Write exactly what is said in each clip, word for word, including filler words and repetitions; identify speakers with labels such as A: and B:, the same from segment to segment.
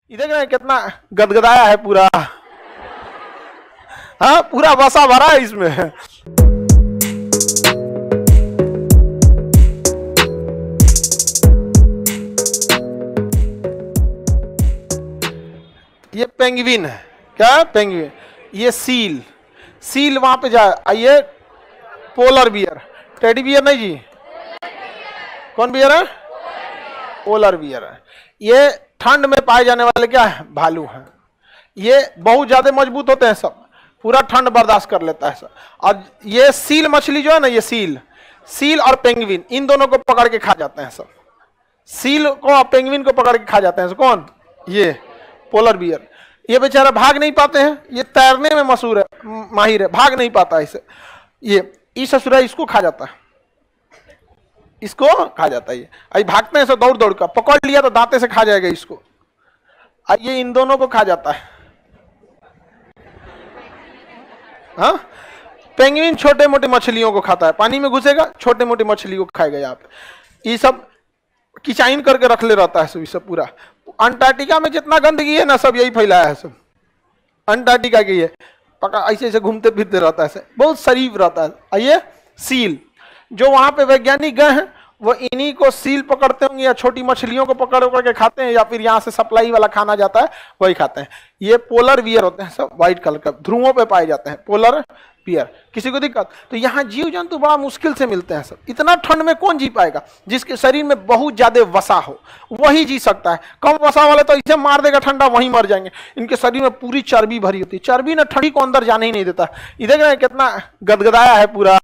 A: ये देख रहे हैं कितना गदगदाया है पूरा। हाँ, पूरा वसा भरा है इसमें। ये पेंगुइन है, क्या पेंगुइन, ये सील, सील वहां पे जाए। आइए पोलर बियर, टेडी बियर नहीं जी, कौन बियर है? पोलर बियर है। ये ठंड में पाए जाने वाले क्या है? भालू हैं। ये बहुत ज्यादा मजबूत होते हैं, सब पूरा ठंड बर्दाश्त कर लेता है सब। और ये सील मछली जो है ना, ये सील, सील और पेंगुइन इन दोनों को पकड़ के खा जाते हैं सब। सील को और पेंगुइन को पकड़ के खा जाते हैं सब। कौन? ये पोलर बियर। ये बेचारा भाग नहीं पाते हैं, ये तैरने में मशहूर है, माहिर है, भाग नहीं पाता इसे। ये इस ससुरा इसको खा जाता है, इसको खा जाता है। ये भागते हैं सब दौड़ दौड़ कर, पकड़ लिया तो दांते से खा जाएगा इसको। ये इन दोनों को खा जाता है। हाँ, पेंगुइन छोटे मोटे मछलियों को खाता है, पानी में घुसेगा छोटे मोटे मछलियों को खाएगा। यहाँ पे ये सब किचाइन करके रख ले रहता है सब, ये सब पूरा। अंटार्कटिका में जितना गंदगी है ना, सब यही फैलाया है सब, अंटार्कटिका की है। पका ऐसे ऐसे घूमते फिरते रहता है, बहुत शरीफ रहता है। ये सील, जो वहां पे वैज्ञानिक गए हैं वो इन्हीं को सील पकड़ते होंगे या छोटी मछलियों को पकड़ पकड़ के खाते हैं, या फिर यहाँ से सप्लाई वाला खाना जाता है वही खाते हैं। ये पोलर बियर होते हैं सब, व्हाइट कलर का, ध्रुवों पे पाए जाते हैं पोलर बियर। किसी को दिक्कत? तो यहाँ जीव जंतु बड़ा मुश्किल से मिलते हैं सब। इतना ठंड में कौन जी पाएगा? जिसके शरीर में बहुत ज्यादा वसा हो वही जी सकता है। कम वसा वाले तो इसे मार देगा ठंडा, वहीं मर जाएंगे। इनके शरीर में पूरी चर्बी भरी होती है, चर्बी ना ठंडी को अंदर जाने ही नहीं देता। ये देख रहे हैं कितना गदगदाया है पूरा।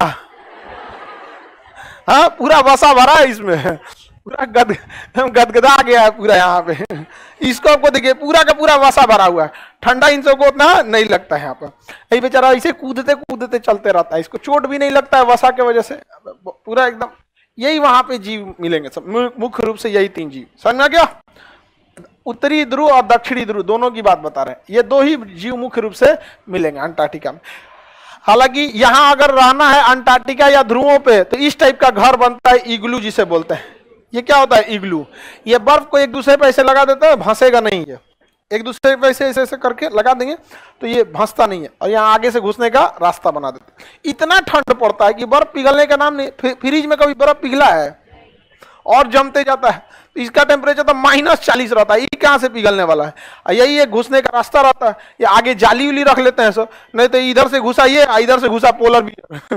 A: हाँ, पूरा वसा भरा है इसमें, पूरा गद गदगदा गया है पूरा यहाँ पे। इसको आपको देखिए पूरा का पूरा वसा भरा हुआ है, ठंडा इन सबको उतना नहीं लगता है यहाँ पर। यही बेचारा ऐसे कूदते कूदते चलते रहता है, इसको चोट भी नहीं लगता है वसा के वजह से, पूरा एकदम। यही वहां पे जीव मिलेंगे सब, मुख्य रूप से यही तीन जीव। समझना क्या? उत्तरी ध्रुव और दक्षिणी ध्रुव दोनों की बात बता रहे हैं। ये दो ही जीव मुख्य रूप से मिलेंगे अंटार्कटिका में। हालांकि यहाँ अगर रहना है अंटार्कटिका या ध्रुवों पे तो इस टाइप का घर बनता है, इग्लू जिसे बोलते हैं। ये क्या होता है? इग्लू। ये बर्फ को एक दूसरे पे ऐसे लगा देता है, भंसेगा नहीं। ये एक दूसरे पे ऐसे ऐसे करके लगा देंगे तो ये भंसता नहीं है, और यहाँ आगे से घुसने का रास्ता बना देते हैं। इतना ठंड पड़ता है कि बर्फ पिघलने का नाम नहीं। फ्रिज में कभी बर्फ पिघला है? और जमते जाता है। तो इसका टेम्परेचर तो माइनस चालीस रहता है, ये कहाँ से पिघलने वाला है? यही एक घुसने का रास्ता रहता है। ये आगे जाली उली रख लेते हैं सब, नहीं तो इधर से घुसा ये, इधर से घुसा पोलर बियर।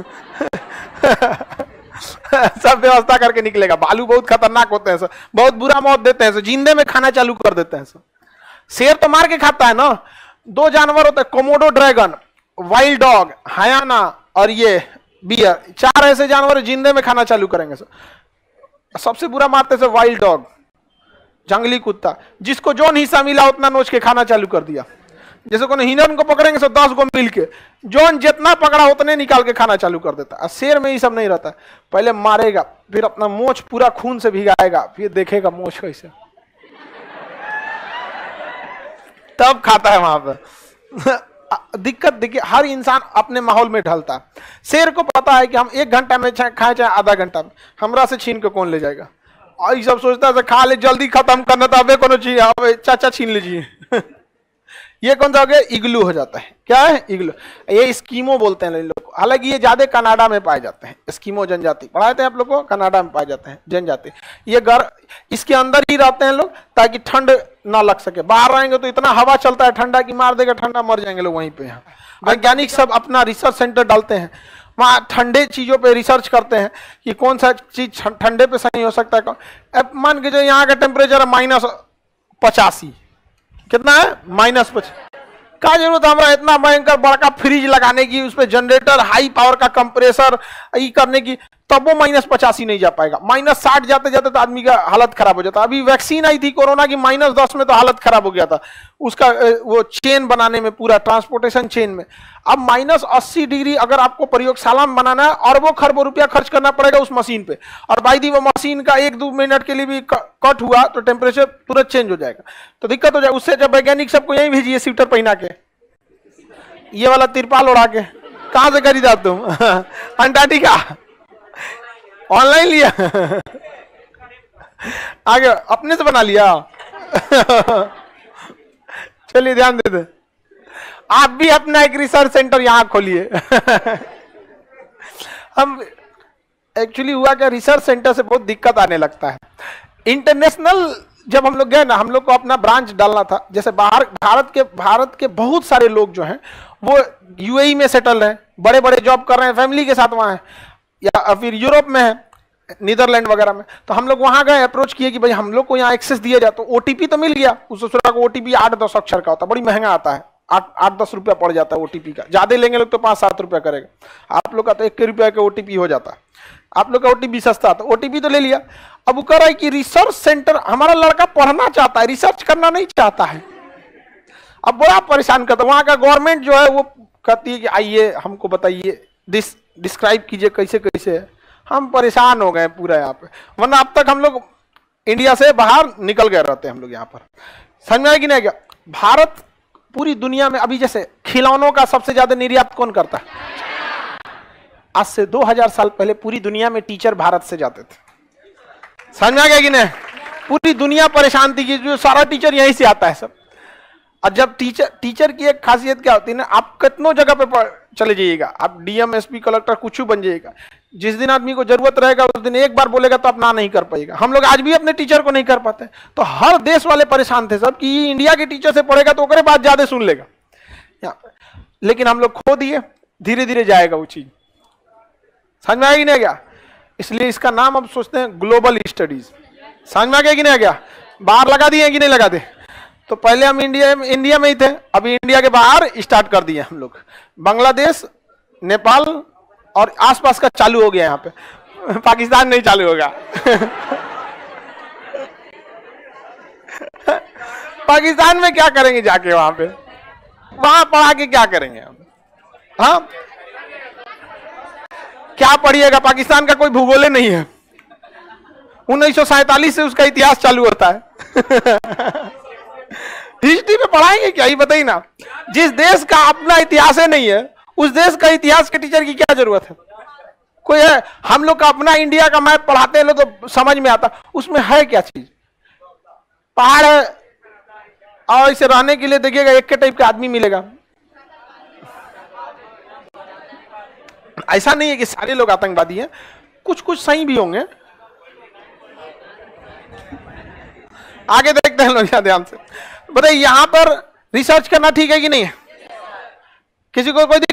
A: सब व्यवस्था करके निकलेगा। भालू बहुत खतरनाक होते हैं सर, बहुत बुरा मौत देते हैं सर, जिंदे में खाना चालू कर देते हैं सर। शेर तो मार के खाता है ना। दो जानवर होते हैं, Komodo dragon, wild dog, hyena और ये बियर। चार ऐसे जानवर जिंदे में खाना चालू करेंगे सर। सबसे बुरा मारते से वाइल्ड डॉग, जंगली कुत्ता, जिसको जो हिस्सा मिला उतना नोच के खाना चालू कर दिया। जैसे कोई हिरन को पकड़ेंगे तो दस को मिल के जोन जितना पकड़ा उतने निकाल के खाना चालू कर देता है। शेर में ये सब नहीं रहता है, पहले मारेगा, फिर अपना मोछ पूरा खून से भिगाएगा, फिर देखेगा मोछ कैसे, तब खाता है वहां पर। दिक्कत देखिए, हर इंसान अपने माहौल में ढलता है। शेर को पता है कि हम एक घंटा में खाए चाहे आधा घंटा में, हमरा से छीन के कौन ले जाएगा। और ये सब सोचता है खा ले, जल्दी खत्म करना, तो अबे कोनो चीज, अबे चाचा छीन लीजिए। ये कौन सा हो गया? इग्लू हो जाता है। क्या है? इग्लू। ये एस्किमो बोलते हैं लोग। हालांकि ये ज्यादा कनाडा में पाए जाते हैं। एस्किमो जनजाति पढ़ाए थे आप लोग को, कनाडा में पाए जाते हैं जनजाति। ये घर इसके अंदर ही रहते हैं लोग, ताकि ठंड ना लग सके। बाहर रहेंगे तो इतना हवा चलता है ठंडा की मार देगा, ठंडा मर जाएंगे लोग वहीं पे। यहाँ वैज्ञानिक सब अपना रिसर्च सेंटर डालते हैं, वहाँ ठंडे चीजों पे रिसर्च करते हैं कि कौन सा चीज ठंडे पे सही हो सकता है। अब मान के जो यहाँ का टेम्परेचर है माइनस पचासी, कितना है? माइनस पचास। क्या जरूरत है हमारा इतना भयंकर बड़का फ्रिज लगाने की, उस पर जनरेटर, हाई पावर का कंप्रेसर ये करने की, तब वो माइनस पचासी नहीं जा पाएगा। माइनस साठ जाते जाते तो आदमी का हालत खराब हो जाता। अभी वैक्सीन आई थी कोरोना की, माइनस दस में तो हालत खराब हो गया था उसका, वो चेन बनाने में, पूरा ट्रांसपोर्टेशन चेन में। अब माइनस अस्सी डिग्री अगर आपको प्रयोगशाला में बनाना है, अरबों खरबों रुपया खर्च करना पड़ेगा उस मशीन पे। और भाई दी वो मशीन का एक दो मिनट के लिए भी कट हुआ तो टेम्परेचर तुरंत चेंज हो जाएगा, तो दिक्कत हो जाएगा। उससे जब वैज्ञानिक सबको यही भेजिए स्वेटर पहना के, ये वाला तिरपाल उड़ा के। कहां से खरीदा तुम? अंटार्कटिका, ऑनलाइन लिया? आगे अपने से बना लिया? चलिए ध्यान दे दे, आप भी अपना एक रिसर्च सेंटर यहां खोलिए। हम एक्चुअली हुआ क्या, रिसर्च सेंटर से बहुत दिक्कत आने लगता है। इंटरनेशनल जब हम लोग गए ना, हम लोग को अपना ब्रांच डालना था। जैसे बाहर भारत के भारत के बहुत सारे लोग जो हैं वो यूएई में सेटल हैं, बड़े बड़े जॉब कर रहे हैं, फैमिली के साथ वहाँ हैं, या फिर यूरोप में है, नीदरलैंड वगैरह में। तो हम लोग वहाँ गए, अप्रोच किए कि भाई हम लोग को यहाँ एक्सेस दिया जाए। तो ओटीपी तो मिल गया, उस दूसरा को ओटीपी आठ दस अक्षर का होता है, बड़ी महंगा आता है, आठ आठ दस रुपया पड़ जाता है ओटीपी का। ज्यादा लेंगे लोग तो पाँच सात रुपया करेगा, आप लोग का तो एक रुपया का ओटीपी हो जाता है, आप लोग का ओटीपी सस्ता, तो ओटीपी तो ले लिया। अब वो कह रहा है कि रिसर्च सेंटर, हमारा लड़का पढ़ना चाहता है, रिसर्च करना नहीं चाहता है। अब बड़ा परेशान करता है। वहां का गवर्नमेंट जो है वो कहती है कि आइए हमको बताइए, डिस डिस्क्राइब कीजिए कैसे कैसे है। हम परेशान हो गए पूरा यहाँ पे, वरना अब तक हम लोग इंडिया से बाहर निकल गए रहते हैं हम लोग यहाँ पर। समझ में आया कि नहीं क्या? भारत पूरी दुनिया में अभी जैसे खिलौनों का सबसे ज्यादा निर्यात कौन करता है? आज से दो हज़ार साल पहले पूरी दुनिया में टीचर भारत से जाते थे। समझ में आ गया कि नहीं? पूरी दुनिया परेशान थी कि जो सारा टीचर यहीं से आता है सब। और जब टीचर टीचर की एक खासियत क्या होती है ना, आप कितनों जगह पे चले जाइएगा, आप डीएम एसपी कलेक्टर कुछ बन जाइएगा, जिस दिन आदमी को जरूरत रहेगा उस दिन एक बार बोलेगा तो आप ना नहीं कर पाएगा। हम लोग आज भी अपने टीचर को नहीं कर पाते। तो हर देश वाले परेशान थे सब कि इंडिया के टीचर से पढ़ेगा तो ओकरे बात ज्यादा सुन लेगा। लेकिन हम लोग खो दिए, धीरे धीरे जाएगा वो चीज। समझ में आएगी नहीं क्या? इसलिए इसका नाम अब सोचते हैं ग्लोबल स्टडीज। समझ में आ गया कि नहीं क्या? बाहर लगा दिए कि नहीं लगा दे? तो पहले हम इंडिया में इंडिया में ही थे, अभी इंडिया के बाहर स्टार्ट कर दिए हम लोग। बांग्लादेश, नेपाल और आसपास का चालू हो गया यहाँ पे, पाकिस्तान नहीं चालू होगा। पाकिस्तान में क्या करेंगे जाके? वहां पे वहां पढ़ा के क्या करेंगे हम? हाँ, क्या पढ़िएगा? पाकिस्तान का कोई भूगोल नहीं है, उन्नीस सौ सैतालीस से उसका इतिहास चालू होता है। हिस्ट्री में पढ़ाएंगे क्या? ही बताइए ना। जिस देश का अपना इतिहास है नहीं है, उस देश का इतिहास के टीचर की क्या जरूरत है? कोई है? हम लोग का अपना इंडिया का मैप पढ़ाते हैं लोग तो समझ में आता, उसमें है क्या चीज? पहाड़ है और इसे रहने के लिए देखिएगा एक के टाइप का आदमी मिलेगा। ऐसा नहीं है कि सारे लोग आतंकवादी हैं, कुछ कुछ सही भी होंगे। आगे देखते हैं लोग ध्यान से। बताइए, यहां पर रिसर्च करना ठीक है कि नहीं है? किसी को कोई